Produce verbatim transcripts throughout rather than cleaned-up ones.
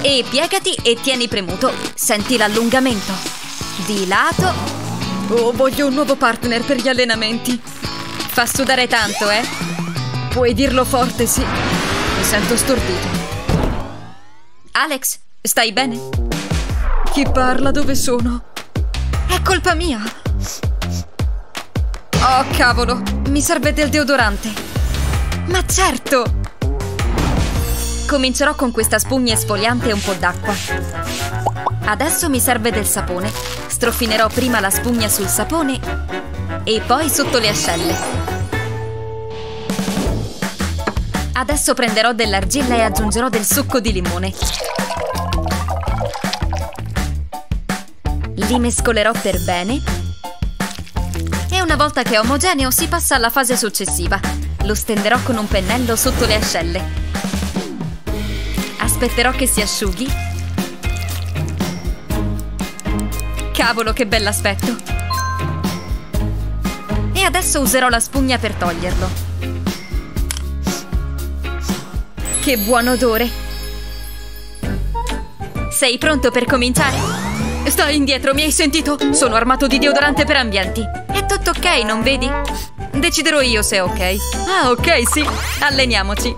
E piegati e tieni premuto. Senti l'allungamento. Di lato. Oh, voglio un nuovo partner per gli allenamenti. Fa sudare tanto, eh? Puoi dirlo forte, sì. Mi sento stordito. Alex, stai bene? Chi parla? Dove sono? È colpa mia. Oh, cavolo. Mi serve del deodorante. Ma certo! Comincerò con questa spugna esfoliante e un po' d'acqua. Adesso mi serve del sapone. Strofinerò prima la spugna sul sapone e poi sotto le ascelle. Adesso prenderò dell'argilla e aggiungerò del succo di limone. Li mescolerò per bene. E una volta che è omogeneo si passa alla fase successiva. Lo stenderò con un pennello sotto le ascelle. Aspetterò che si asciughi. Cavolo, che bell'aspetto! E adesso userò la spugna per toglierlo. Che buon odore! Sei pronto per cominciare? Stai indietro, mi hai sentito? Sono armato di deodorante per ambienti. È tutto ok, non vedi? Deciderò io se è ok. Ah, ok, sì. Alleniamoci.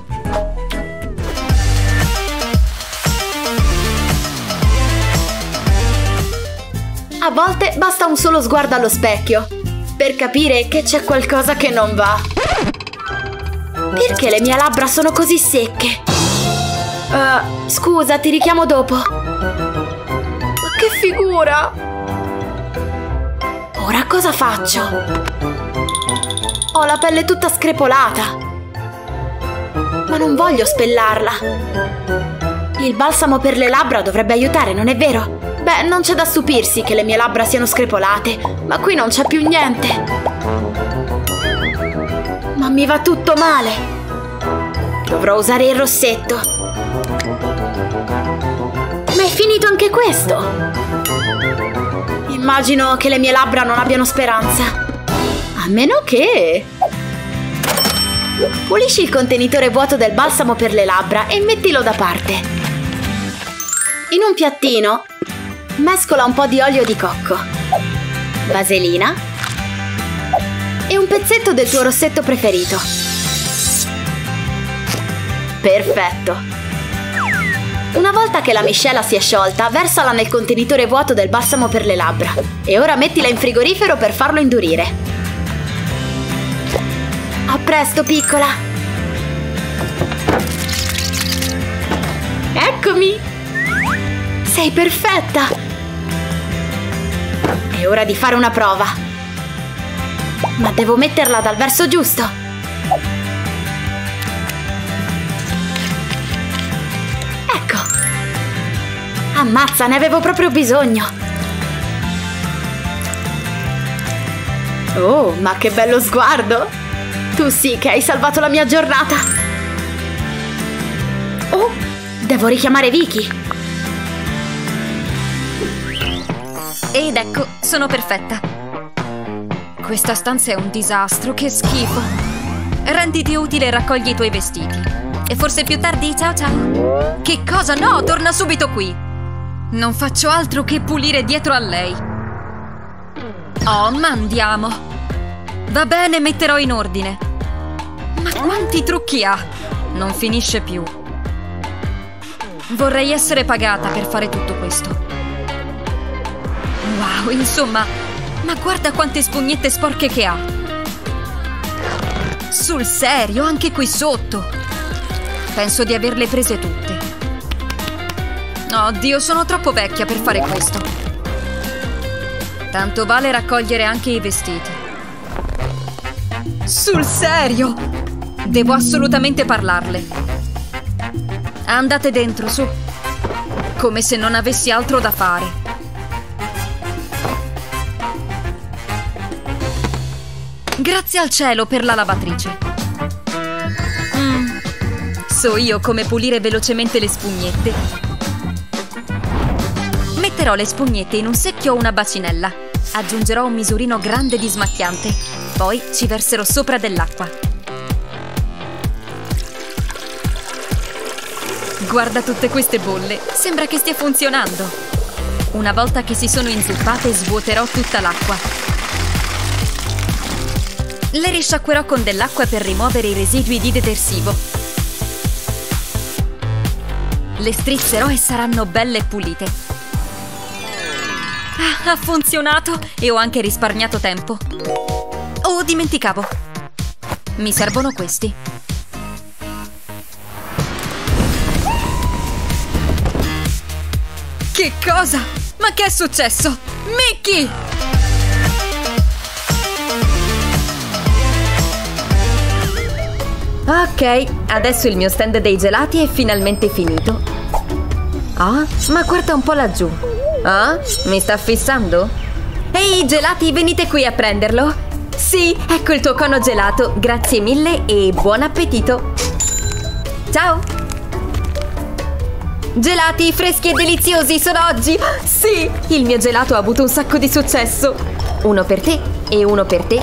A volte basta un solo sguardo allo specchio per capire che c'è qualcosa che non va. Perché le mie labbra sono così secche? Uh, scusa, ti richiamo dopo. Che figura! Ora cosa faccio? Ho la pelle tutta screpolata. Ma non voglio spellarla. Il balsamo per le labbra dovrebbe aiutare, non è vero? Beh, non c'è da stupirsi che le mie labbra siano screpolate, ma qui non c'è più niente. Ma mi va tutto male. Dovrò usare il rossetto. Ma è finito anche questo. Immagino che le mie labbra non abbiano speranza. A meno che... Pulisci il contenitore vuoto del balsamo per le labbra e mettilo da parte. In un piattino mescola un po' di olio di cocco, vaselina e un pezzetto del tuo rossetto preferito. Perfetto! Una volta che la miscela si è sciolta, versala nel contenitore vuoto del balsamo per le labbra e ora mettila in frigorifero per farlo indurire. A presto, piccola! Eccomi! Sei perfetta! È ora di fare una prova. Ma devo metterla dal verso giusto. Ecco. Ammazza, ne avevo proprio bisogno. Oh, ma che bello sguardo! Tu sì che hai salvato la mia giornata. Oh, devo richiamare Vicky. Ed ecco, sono perfetta. Questa stanza è un disastro, che schifo. Renditi utile e raccogli i tuoi vestiti. E forse più tardi, ciao ciao. Che cosa? No, torna subito qui. Non faccio altro che pulire dietro a lei. Oh, ma andiamo. Va bene, metterò in ordine. Ma quanti trucchi ha? Non finisce più. Vorrei essere pagata per fare tutto questo. Wow, insomma, ma guarda quante spugnette sporche che ha. Sul serio, anche qui sotto. Penso di averle prese tutte. Oddio, sono troppo vecchia per fare questo. Tanto vale raccogliere anche i vestiti. Sul serio? Devo assolutamente parlarle. Andate dentro, su. Come se non avessi altro da fare. Grazie al cielo per la lavatrice. Mm. So io come pulire velocemente le spugnette. Metterò le spugnette in un secchio o una bacinella. Aggiungerò un misurino grande di smacchiante. Poi ci verserò sopra dell'acqua. Guarda tutte queste bolle, sembra che stia funzionando. Una volta che si sono inzuppate, svuoterò tutta l'acqua. Le risciacquerò con dell'acqua per rimuovere i residui di detersivo. Le strizzerò e saranno belle pulite. Ah, ha funzionato e ho anche risparmiato tempo. Oh, dimenticavo. Mi servono questi. Che cosa? Ma che è successo? Mickey! Ok, adesso il mio stand dei gelati è finalmente finito. Ah, ma guarda un po' laggiù. Ah, mi sta fissando? Ehi, gelati, venite qui a prenderlo. Sì, ecco il tuo cono gelato. Grazie mille e buon appetito. Ciao! Gelati freschi e deliziosi sono oggi! Sì! Il mio gelato ha avuto un sacco di successo! Uno per te e uno per te.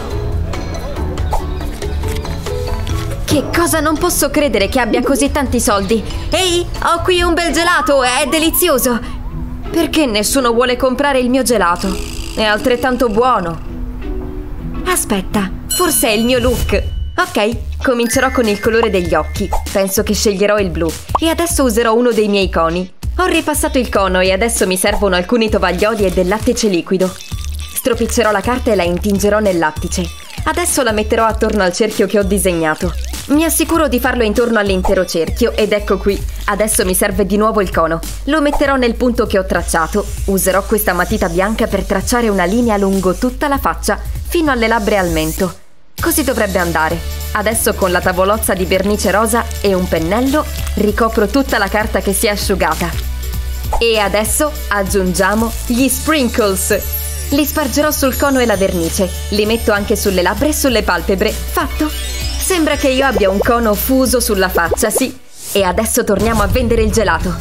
Che cosa, non posso credere che abbia così tanti soldi! Ehi, ho qui un bel gelato, è delizioso! Perché nessuno vuole comprare il mio gelato? È altrettanto buono! Aspetta, forse è il mio look! Ok, comincerò con il colore degli occhi. Penso che sceglierò il blu. E adesso userò uno dei miei coni. Ho ripassato il cono e adesso mi servono alcuni tovaglioli e del lattice liquido. Stropiccerò la carta e la intingerò nel lattice. Adesso la metterò attorno al cerchio che ho disegnato. Mi assicuro di farlo intorno all'intero cerchio ed ecco qui. Adesso mi serve di nuovo il cono. Lo metterò nel punto che ho tracciato. Userò questa matita bianca per tracciare una linea lungo tutta la faccia, fino alle labbra e al mento. Così dovrebbe andare. Adesso con la tavolozza di vernice rosa e un pennello ricopro tutta la carta che si è asciugata. E adesso aggiungiamo gli sprinkles. Li spargerò sul cono e la vernice. Li metto anche sulle labbra e sulle palpebre. Fatto! Sembra che io abbia un cono fuso sulla faccia, sì. E adesso torniamo a vendere il gelato.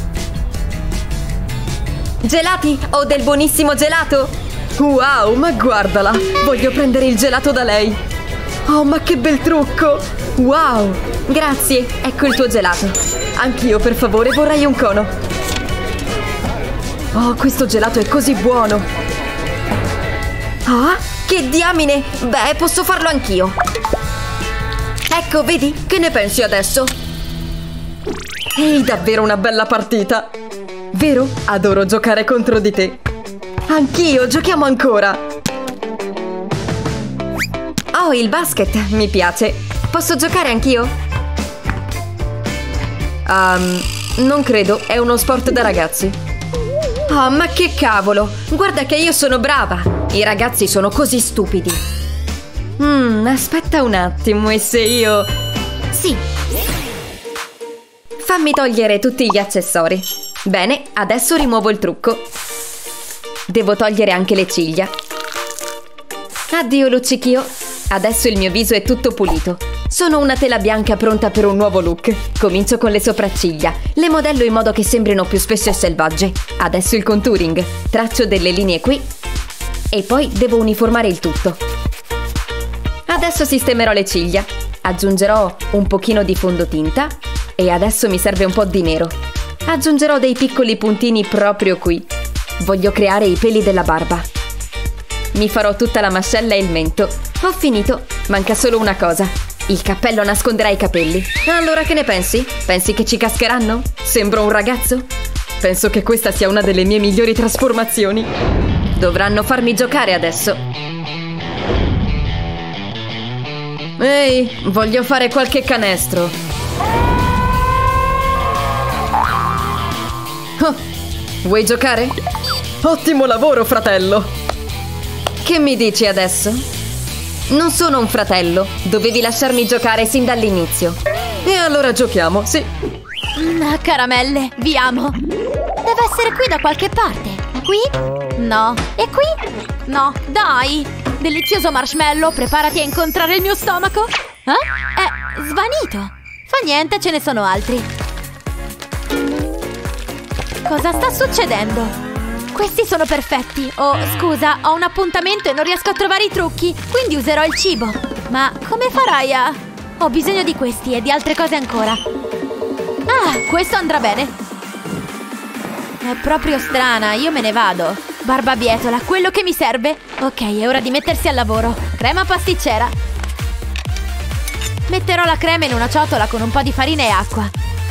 Gelati, ho del buonissimo gelato! Wow, ma guardala! Voglio prendere il gelato da lei! Oh, ma che bel trucco! Wow! Grazie, ecco il tuo gelato. Anch'io, per favore, vorrei un cono. Oh, questo gelato è così buono! Ah, che diamine! Beh, posso farlo anch'io. Ecco, vedi? Che ne pensi adesso? Ehi, davvero una bella partita! Vero? Adoro giocare contro di te. Anch'io, giochiamo ancora! Oh, il basket, mi piace. Posso giocare anch'io? Um, non credo, è uno sport da ragazzi. Oh, ma che cavolo! Guarda che io sono brava! I ragazzi sono così stupidi. Hmm, aspetta un attimo, e se io... Sì! Fammi togliere tutti gli accessori. Bene, adesso rimuovo il trucco. Devo togliere anche le ciglia. Addio luccichio. Adesso il mio viso è tutto pulito. Sono una tela bianca pronta per un nuovo look. Comincio con le sopracciglia. Le modello in modo che sembrino più spesse e selvagge. Adesso il contouring. Traccio delle linee qui. E poi devo uniformare il tutto. Adesso sistemerò le ciglia. Aggiungerò un pochino di fondotinta. E adesso mi serve un po' di nero. Aggiungerò dei piccoli puntini proprio qui. Voglio creare i peli della barba. Mi farò tutta la mascella e il mento. Ho finito. Manca solo una cosa. Il cappello nasconderà i capelli. Allora che ne pensi? Pensi che ci cascheranno? Sembro un ragazzo? Penso che questa sia una delle mie migliori trasformazioni. Dovranno farmi giocare adesso. Ehi, voglio fare qualche canestro. Oh, vuoi giocare? Ottimo lavoro, fratello! Che mi dici adesso? Non sono un fratello. Dovevi lasciarmi giocare sin dall'inizio. E allora giochiamo, sì. Ah, caramelle, vi amo. Deve essere qui da qualche parte. Qui? No. E qui? No, dai. Delizioso marshmallow, preparati a incontrare il mio stomaco. Eh? È svanito. Fa niente, ce ne sono altri. Cosa sta succedendo? Questi sono perfetti. Oh, scusa, ho un appuntamento e non riesco a trovare i trucchi, quindi userò il cibo. Ma come farai a... Ho bisogno di questi e di altre cose ancora. Ah, questo andrà bene. È proprio strana, io me ne vado. Barbabietola, quello che mi serve. Ok, è ora di mettersi al lavoro. Crema pasticcera. Metterò la crema in una ciotola con un po' di farina e acqua.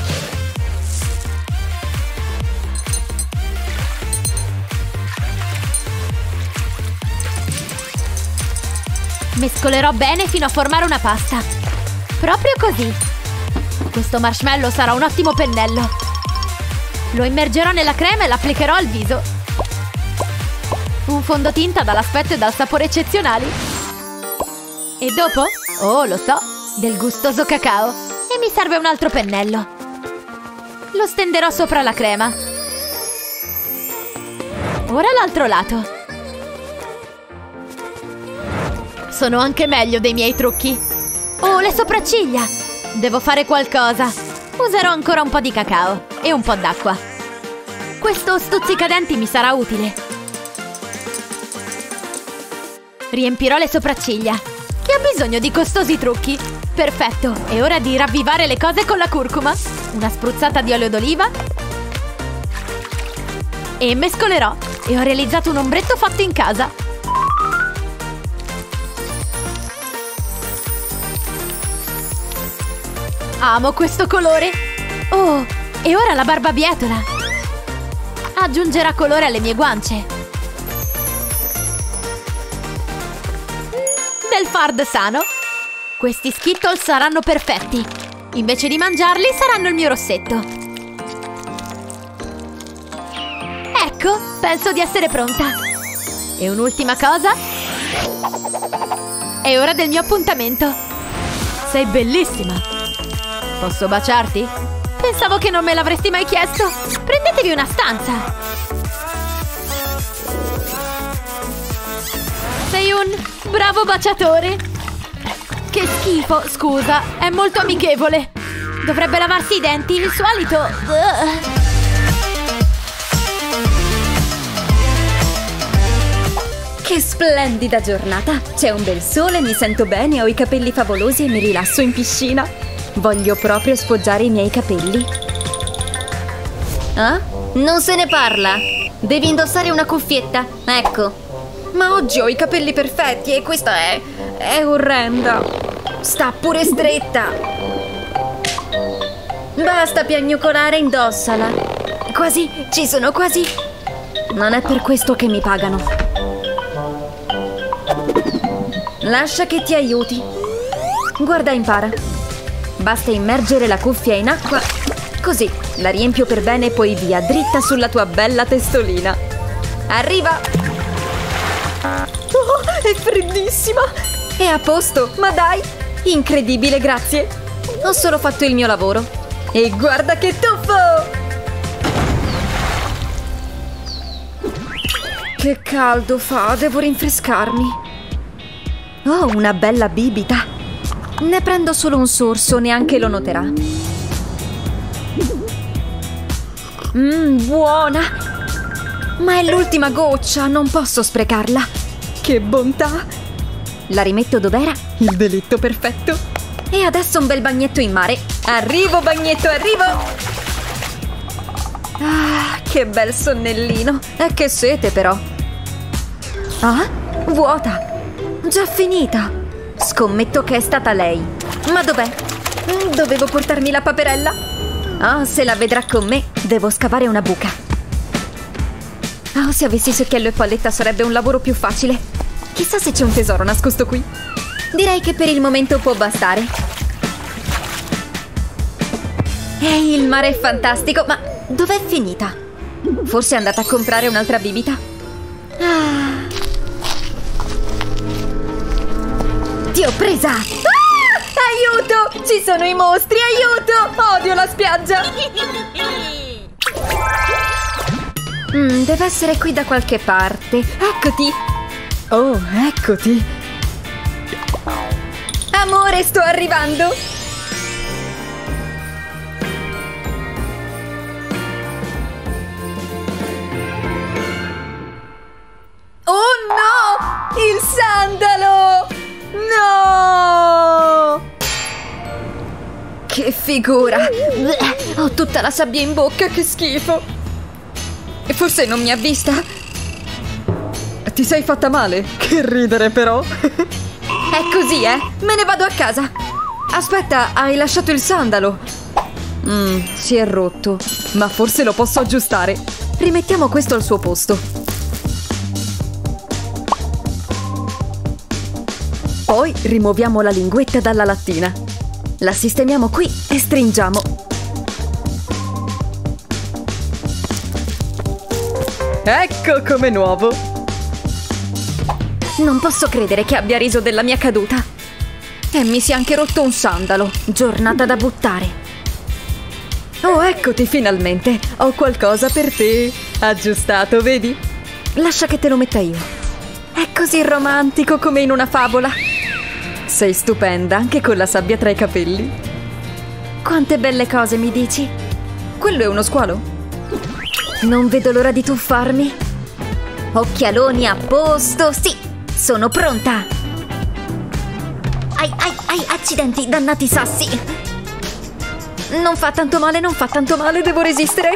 Mescolerò bene fino a formare una pasta. Proprio così. Questo marshmallow sarà un ottimo pennello. Lo immergerò nella crema e l'applicherò al viso. Un fondotinta dall'aspetto e dal sapore eccezionali. E dopo? Oh, lo so, del gustoso cacao. E mi serve un altro pennello. Lo stenderò sopra la crema. Ora l'altro lato. Sono anche meglio dei miei trucchi. Oh, le sopracciglia! Devo fare qualcosa. Userò ancora un po' di cacao e un po' d'acqua. Questo stuzzicadenti mi sarà utile. Riempirò le sopracciglia. Chi ha bisogno di costosi trucchi? Perfetto, è ora di ravvivare le cose con la curcuma. Una spruzzata di olio d'oliva. E mescolerò. E ho realizzato un ombretto fatto in casa. Amo questo colore. Oh, e ora la barbabietola. Aggiungerà colore alle mie guance. Del fard sano. Questi Skittles saranno perfetti. Invece di mangiarli saranno il mio rossetto. Ecco, penso di essere pronta. E un'ultima cosa. È ora del mio appuntamento. Sei bellissima. Posso baciarti? Pensavo che non me l'avresti mai chiesto. Prendetevi una stanza. Sei un bravo baciatore. Che schifo, scusa, è molto amichevole. Dovrebbe lavarsi i denti, il suo alito. Ugh. Che splendida giornata. C'è un bel sole, mi sento bene, ho i capelli favolosi e mi rilasso in piscina. Voglio proprio sfoggiare i miei capelli. Ah? Non se ne parla. Devi indossare una cuffietta. Ecco. Ma oggi ho i capelli perfetti e questa è... è orrenda. Sta pure stretta. Basta piagnucolare, indossala. Quasi, ci sono quasi. Non è per questo che mi pagano. Lascia che ti aiuti. Guarda, impara. Basta immergere la cuffia in acqua. Così, la riempio per bene e poi via, dritta sulla tua bella testolina. Arriva! Oh, è freddissima! È a posto, ma dai! Incredibile, grazie! Ho solo fatto il mio lavoro. E guarda che tuffo! Che caldo fa, devo rinfrescarmi. Oh, una bella bibita! Ne prendo solo un sorso, neanche lo noterà. Mmm, buona! Ma è l'ultima goccia, non posso sprecarla. Che bontà! La rimetto dov'era? Il veletto perfetto. E adesso un bel bagnetto in mare. Arrivo, bagnetto, arrivo! Ah, che bel sonnellino. E che sete, però. Ah, vuota. Già finita. Scommetto che è stata lei. Ma dov'è? Dovevo portarmi la paperella. Ah, se la vedrà con me, devo scavare una buca. Oh, se avessi secchiello e palletta sarebbe un lavoro più facile. Chissà se c'è un tesoro nascosto qui. Direi che per il momento può bastare. Ehi, il mare è fantastico, ma dov'è finita? Forse è andata a comprare un'altra bibita? Ah. Ti ho presa! Ah! Aiuto! Ci sono i mostri, aiuto! Odio la spiaggia! Mm, deve essere qui da qualche parte. Eccoti! Oh, eccoti! Amore, sto arrivando! Oh no! Il sandalo! No! Che figura! Ho tutta la sabbia in bocca, che schifo. E forse non mi ha vista. Ti sei fatta male? Che ridere però. È così, eh? Me ne vado a casa. Aspetta, hai lasciato il sandalo. Mmm, si è rotto. Ma forse lo posso aggiustare. Rimettiamo questo al suo posto. Poi rimuoviamo la linguetta dalla lattina. La sistemiamo qui e stringiamo. Ecco come nuovo. Non posso credere che abbia riso della mia caduta. E mi si è anche rotto un sandalo. Giornata da buttare. Oh, eccoti finalmente. Ho qualcosa per te. Aggiustato, vedi? Lascia che te lo metta io. È così romantico come in una favola. Sei stupenda, anche con la sabbia tra i capelli. Quante belle cose mi dici. Quello è uno squalo? Non vedo l'ora di tuffarmi. Occhialoni a posto, sì, sono pronta. Ai, ai, ai, accidenti, dannati sassi. Non fa tanto male, non fa tanto male, devo resistere.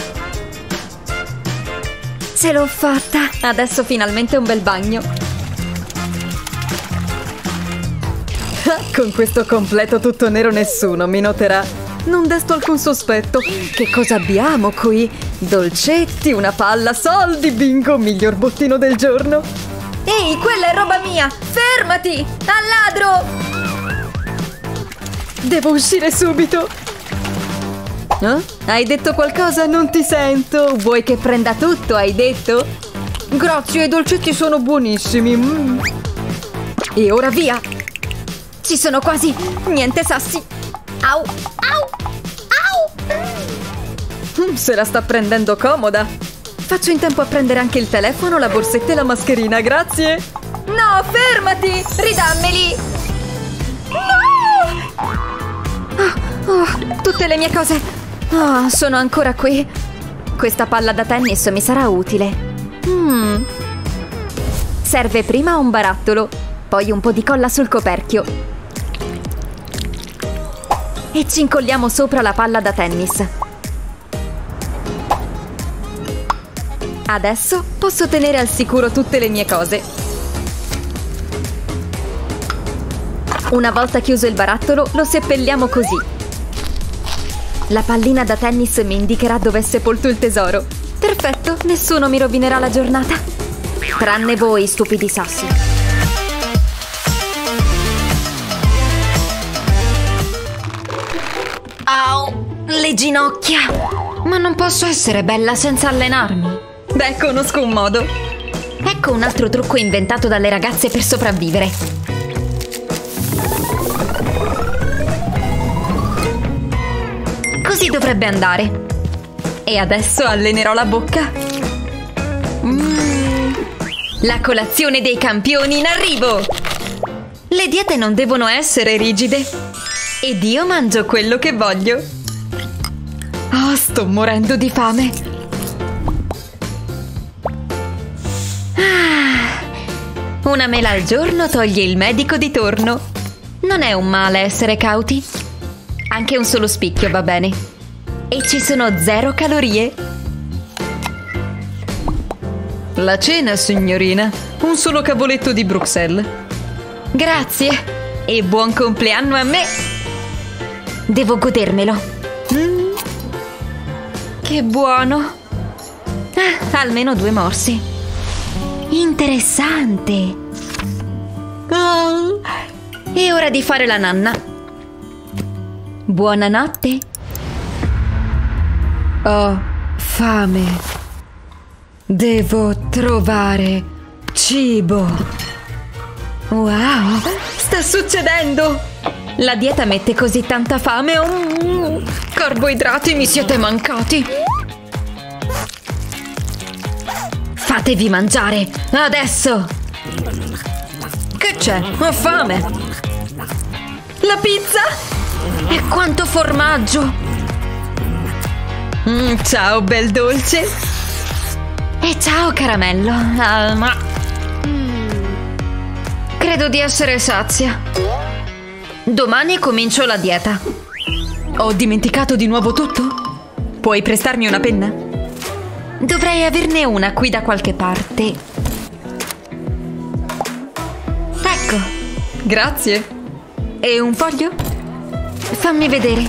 Ce l'ho fatta. Adesso finalmente un bel bagno. Con questo completo tutto nero nessuno mi noterà. Non desto alcun sospetto. Che cosa abbiamo qui? Dolcetti, una palla, soldi, bingo, miglior bottino del giorno. Ehi, quella è roba mia! Fermati! Al ladro! Devo uscire subito. Eh? Hai detto qualcosa? Non ti sento. Vuoi che prenda tutto, hai detto? Grazie, i dolcetti sono buonissimi. Mm. E ora via! Ci sono quasi! Niente sassi! Au! Au! Au! Se la sta prendendo comoda. Faccio in tempo a prendere anche il telefono, la borsetta e la mascherina, grazie. No, fermati! Ridammeli! No! Oh, oh, tutte le mie cose. Oh, sono ancora qui. Questa palla da tennis mi sarà utile. Hmm. Serve prima un barattolo, poi un po' di colla sul coperchio. E ci incolliamo sopra la palla da tennis. Adesso posso tenere al sicuro tutte le mie cose. Una volta chiuso il barattolo, lo seppelliamo così. La pallina da tennis mi indicherà dove è sepolto il tesoro. Perfetto, nessuno mi rovinerà la giornata. Tranne voi, stupidi sassi. Au, le ginocchia! Ma non posso essere bella senza allenarmi. Beh, conosco un modo. Ecco un altro trucco inventato dalle ragazze per sopravvivere. Così dovrebbe andare. E adesso allenerò la bocca. Mm. La colazione dei campioni in arrivo! Le diete non devono essere rigide. Ed io mangio quello che voglio. Oh, sto morendo di fame. Ah, una mela al giorno toglie il medico di torno. Non è un male essere cauti. Anche un solo spicchio va bene. E ci sono zero calorie. La cena, signorina. Un solo cavoletto di Bruxelles. Grazie. E buon compleanno a me. Devo godermelo. Mm. Che buono. Ah, almeno due morsi. Interessante. Oh. È ora di fare la nanna. Buonanotte. Ho fame. Devo trovare cibo. Wow, sta succedendo! La dieta mette così tanta fame. Oh, carboidrati, mi siete mancati. Fatevi mangiare, adesso! Che c'è? Ho fame! La pizza? E quanto formaggio! Mm, ciao, bel dolce! E ciao, caramello! Ah, ma... Credo di essere sazia. Domani comincio la dieta. Ho dimenticato di nuovo tutto? Puoi prestarmi una penna? Dovrei averne una qui da qualche parte. Ecco. Grazie. E un foglio? Fammi vedere.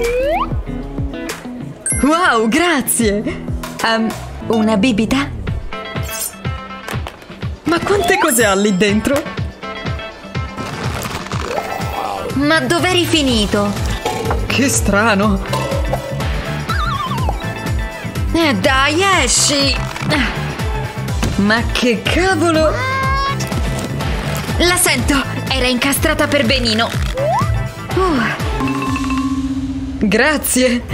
Wow, grazie. Um, Una bibita? ma quante cose ha lì dentro? Ma dov'eri finito? Che strano. Eh, dai, esci! Ma che cavolo? La sento! Era incastrata per benino. Uh. Grazie.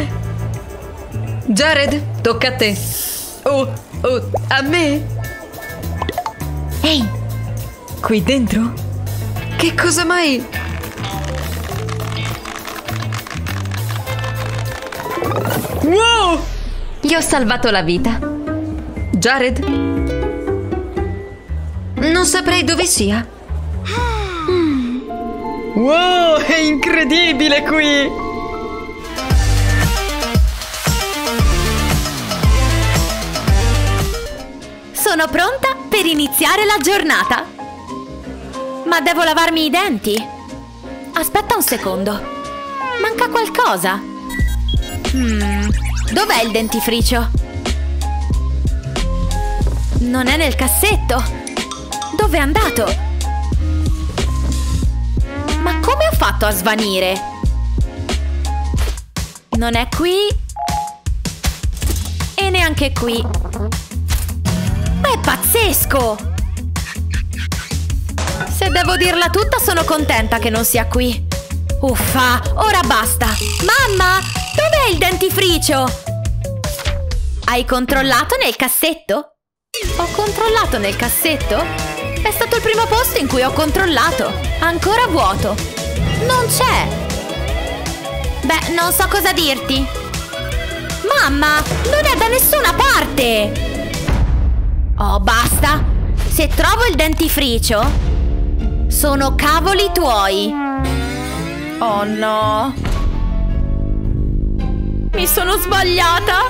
Jared, tocca a te. Oh, oh, a me? Ehi! Qui dentro? Che cosa mai? Wow! Gli ho salvato la vita. Jared? Non saprei dove sia. Wow, è incredibile qui! Sono pronta per iniziare la giornata. Ma devo lavarmi i denti? Aspetta un secondo. Manca qualcosa. Hmm, dov'è il dentifricio? Non è nel cassetto. Dove è andato? Ma come ho fatto a svanire? Non è qui. E neanche qui. Ma è pazzesco! Se devo dirla tutta, sono contenta che non sia qui. Uffa, ora basta. Mamma, dov'è il dentifricio? Hai controllato nel cassetto? Ho controllato nel cassetto? È stato il primo posto in cui ho controllato. Ancora vuoto. Non c'è. Beh, non so cosa dirti. Mamma, non è da nessuna parte. Oh, basta! Se trovo il dentifricio, sono cavoli tuoi! Oh no! Mi sono sbagliata!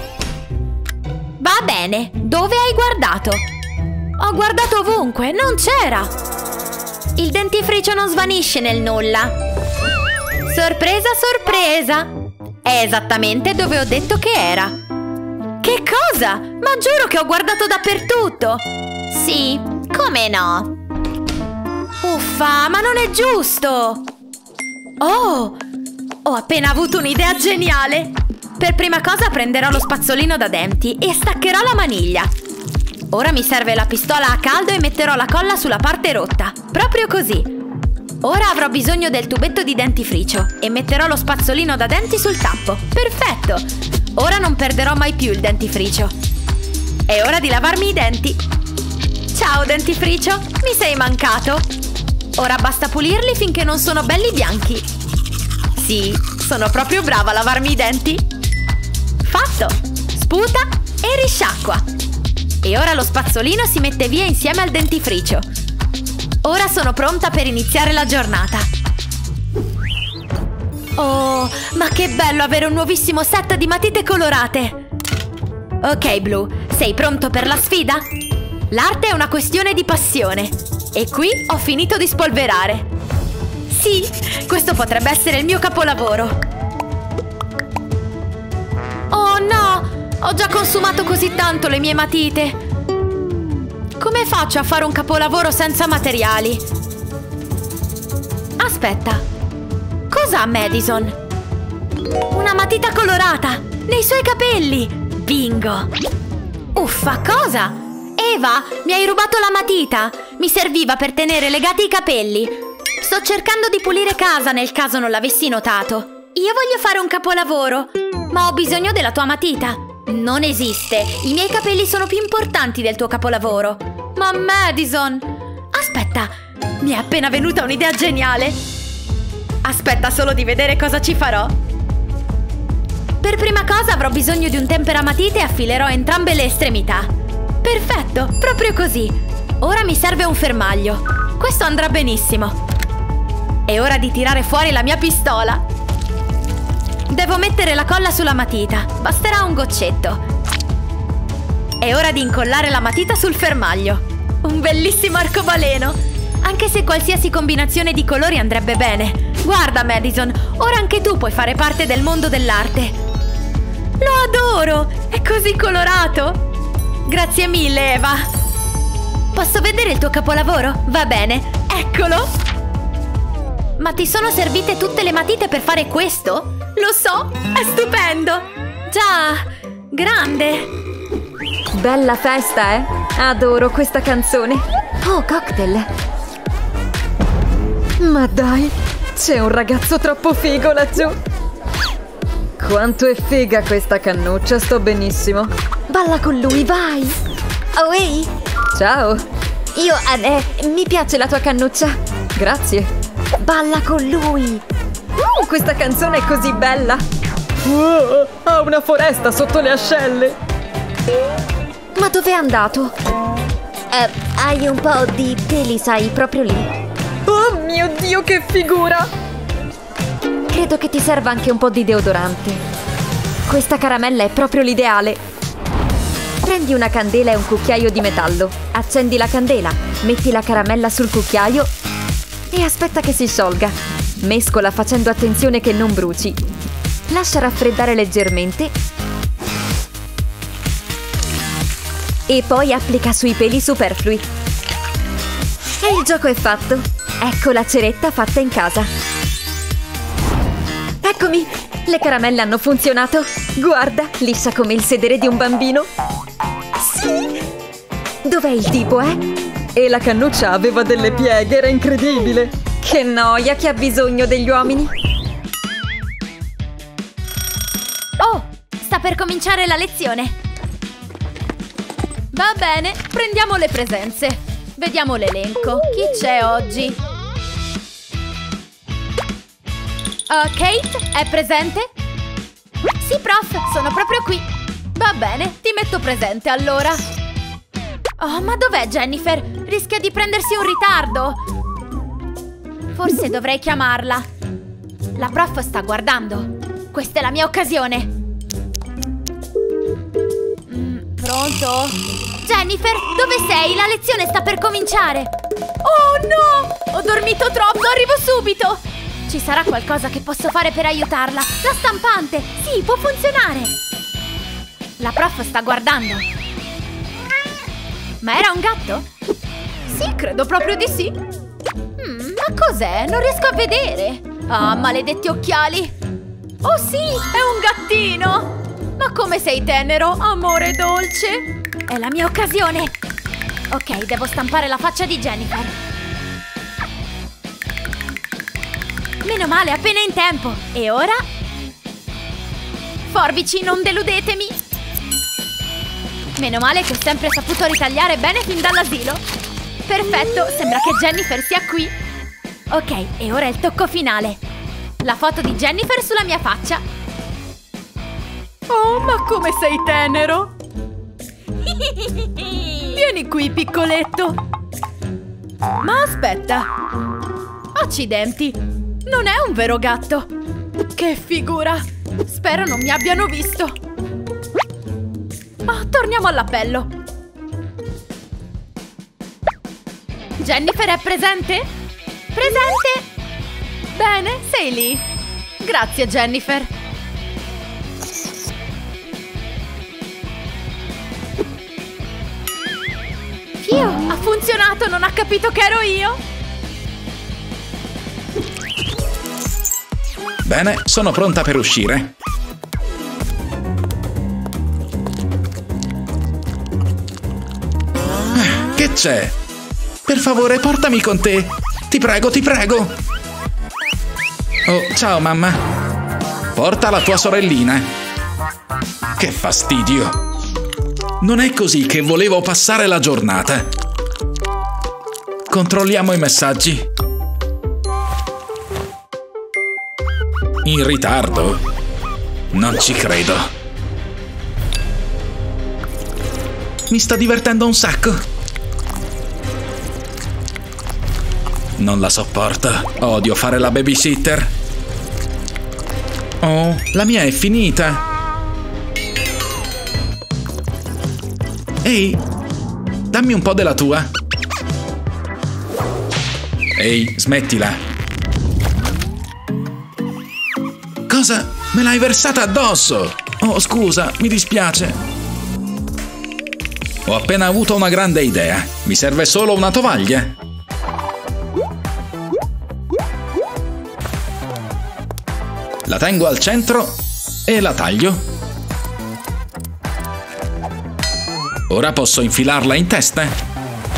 Va bene, dove hai guardato? Ho guardato ovunque, non c'era! Il dentifricio non svanisce nel nulla! Sorpresa, sorpresa! È esattamente dove ho detto che era! Che cosa? Ma giuro che ho guardato dappertutto! Sì, come no? Uffa, ma non è giusto! Oh! Ho appena avuto un'idea geniale! Per prima cosa prenderò lo spazzolino da denti e staccherò la maniglia. Ora mi serve la pistola a caldo e metterò la colla sulla parte rotta. Proprio così. Ora avrò bisogno del tubetto di dentifricio e metterò lo spazzolino da denti sul tappo. Perfetto! Ora non perderò mai più il dentifricio. È ora di lavarmi i denti. Ciao dentifricio, mi sei mancato. Ora basta pulirli finché non sono belli bianchi. Sì, sono proprio brava a lavarmi i denti. Fatto! Sputa e risciacqua. E ora lo spazzolino si mette via insieme al dentifricio. Ora sono pronta per iniziare la giornata. Oh, ma che bello avere un nuovissimo set di matite colorate! Ok, Blue, sei pronto per la sfida? L'arte è una questione di passione. E qui ho finito di spolverare. Sì, questo potrebbe essere il mio capolavoro. Oh no, ho già consumato così tanto le mie matite. Come faccio a fare un capolavoro senza materiali? Aspetta. Cos'ha Madison? Una matita colorata! Nei suoi capelli! Bingo! Uffa, cosa? Eva, mi hai rubato la matita! Mi serviva per tenere legati i capelli! Sto cercando di pulire casa nel caso non l'avessi notato! Io voglio fare un capolavoro, ma ho bisogno della tua matita! Non esiste! I miei capelli sono più importanti del tuo capolavoro! Ma Madison! Aspetta! Mi è appena venuta un'idea geniale! Aspetta solo di vedere cosa ci farò. Per prima cosa avrò bisogno di un temperamatite e affilerò entrambe le estremità. Perfetto, proprio così. Ora mi serve un fermaglio. Questo andrà benissimo. È ora di tirare fuori la mia pistola. Devo mettere la colla sulla matita. Basterà un goccetto. È ora di incollare la matita sul fermaglio. Un bellissimo arcobaleno. Anche se qualsiasi combinazione di colori andrebbe bene. Guarda, Madison, ora anche tu puoi fare parte del mondo dell'arte. Lo adoro! È così colorato! Grazie mille, Eva! Posso vedere il tuo capolavoro? Va bene, eccolo! Ma ti sono servite tutte le matite per fare questo? Lo so, è stupendo! Già, grande! Bella festa, eh? Adoro questa canzone. Oh, cocktail! Ma dai, c'è un ragazzo troppo figo laggiù! Quanto è figa questa cannuccia, sto benissimo! Balla con lui, vai! Oh, ehi! Ciao! Io, eh, mi piace la tua cannuccia! Grazie! Balla con lui! Uh, questa canzone è così bella! Uh, ha una foresta sotto le ascelle! Ma dove è andato? Eh, hai un po' di peli, sai, proprio lì. Oh mio Dio, che figura! Credo che ti serva anche un po' di deodorante. Questa caramella è proprio l'ideale. Prendi una candela e un cucchiaio di metallo. Accendi la candela, metti la caramella sul cucchiaio e aspetta che si sciolga. Mescola facendo attenzione che non bruci. Lascia raffreddare leggermente e poi applica sui peli superflui. E il gioco è fatto. Ecco la ceretta fatta in casa. Eccomi! Le caramelle hanno funzionato. Guarda, liscia come il sedere di un bambino. Sì! Dov'è il tipo, eh? E la cannuccia aveva delle pieghe, era incredibile. Che noia, chi ha bisogno degli uomini? Oh, sta per cominciare la lezione. Va bene, prendiamo le presenze. Vediamo l'elenco. Chi c'è oggi? Uh, Kate, è presente? Sì, prof, sono proprio qui. Va bene, ti metto presente allora. Oh, ma dov'è Jennifer? Rischia di prendersi un ritardo. Forse dovrei chiamarla. La prof sta guardando. Questa è la mia occasione. Mm, pronto? Jennifer, dove sei? La lezione sta per cominciare. Oh no! Ho dormito troppo, arrivo subito. Ci sarà qualcosa che posso fare per aiutarla. La stampante! Sì, può funzionare. La prof sta guardando. Ma era un gatto? Sì, credo proprio di sì. Mm, ma cos'è? Non riesco a vedere. Ah, maledetti occhiali. Oh sì, è un gattino. Ma come sei tenero, amore dolce. È la mia occasione. Ok, devo stampare la faccia di Jennifer. Meno male, appena in tempo. E ora? Forbici, non deludetemi. Meno male che ho sempre saputo ritagliare bene fin dall'asilo. Perfetto, sembra che Jennifer sia qui. Ok, e ora il tocco finale. La foto di Jennifer sulla mia faccia. Oh, ma come sei tenero. Vieni qui, piccoletto. Ma aspetta. Accidenti. Non è un vero gatto. Che figura. Spero non mi abbiano visto. Oh, torniamo all'appello. Jennifer è presente? Presente! Bene, sei lì. Grazie, Jennifer. Fio, ha funzionato, non ha capito che ero io. Bene, sono pronta per uscire. Che c'è? Per favore, portami con te. Ti prego, ti prego. Oh, ciao mamma. Porta la tua sorellina. Che fastidio. Non è così che volevo passare la giornata. Controlliamo i messaggi. In ritardo? Non ci credo. Mi sta divertendo un sacco. Non la sopporto. Odio fare la babysitter. Oh, la mia è finita. Ehi, dammi un po' della tua. Ehi, smettila. Cosa? Me l'hai versata addosso! Oh, scusa, mi dispiace. Ho appena avuto una grande idea. Mi serve solo una tovaglia. La tengo al centro e la taglio. Ora posso infilarla in testa.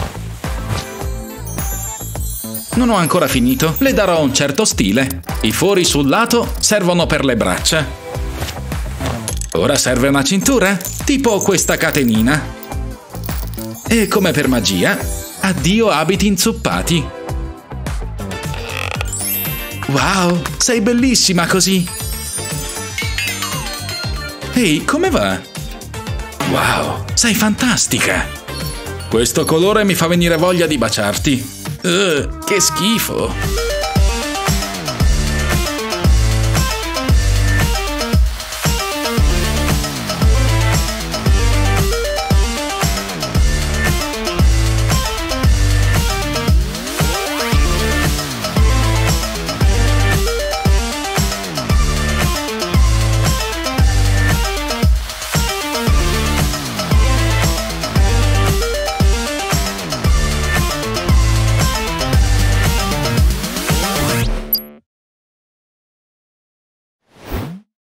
Non ho ancora finito. Le darò un certo stile. I fori sul lato servono per le braccia. Ora serve una cintura, tipo questa catenina. E come per magia, addio abiti inzuppati. Wow, sei bellissima così. Ehi, come va? Wow, sei fantastica. Questo colore mi fa venire voglia di baciarti. Uh, che schifo.